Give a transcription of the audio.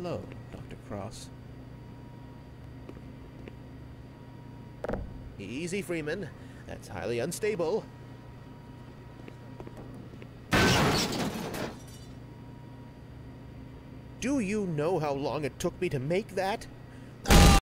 Hello, Dr. Cross. Easy, Freeman. That's highly unstable. Do you know how long it took me to make that?